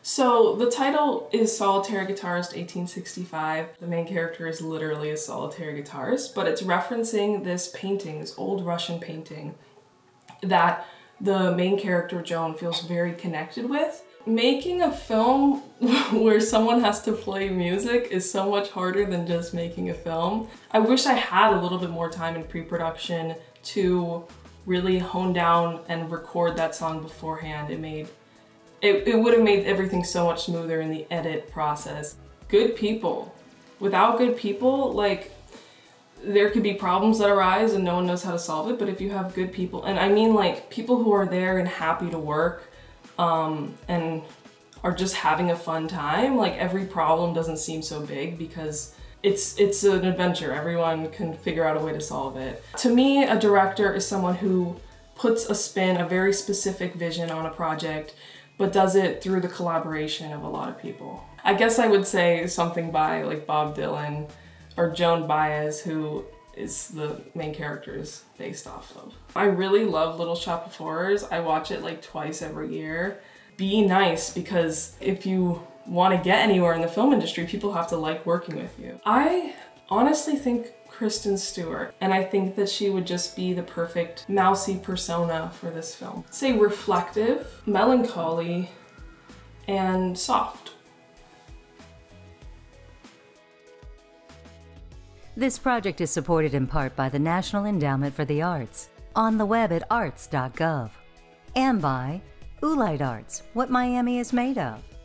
So the title is Solitary Guitarist 1865. The main character is literally a solitary guitarist, but it's referencing this painting, this old Russian painting, that the main character, Joan, feels very connected with. Making a film where someone has to play music is so much harder than just making a film. I wish I had a little bit more time in pre-production to really hone down and record that song beforehand. It would have made everything so much smoother in the edit process. Good people. Without good people, like, there could be problems that arise and no one knows how to solve it, but if you have good people, and I mean like people who are there and happy to work, and are just having a fun time, like every problem doesn't seem so big because it's an adventure. Everyone can figure out a way to solve it. To me, a director is someone who puts a spin, a very specific vision on a project, but does it through the collaboration of a lot of people. I guess I would say something by like Bob Dylan or Joan Baez, who is the main character is based off of. I really love Little Shop of Horrors. I watch it like twice every year. Be nice, because if you want to get anywhere in the film industry, people have to like working with you. I honestly think Kristen Stewart, and I think that she would just be the perfect mousy persona for this film. Say reflective, melancholy, and soft. This project is supported in part by the National Endowment for the Arts, on the web at arts.gov, and by Oolite Arts, What Miami is Made Of.